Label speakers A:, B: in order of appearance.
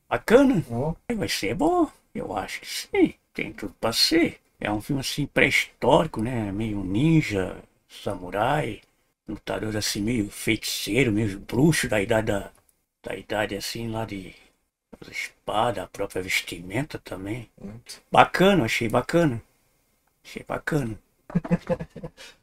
A: Bacana?
B: Ó,
A: Vai ser bom, eu acho que sim. Tem tudo pra ser. É um filme assim pré-histórico, né? Meio ninja, samurai, lutador assim, meio feiticeiro, meio bruxo da idade assim lá de espada, a própria vestimenta também.
B: muito.
A: Bacana, achei bacana. Achei bacana.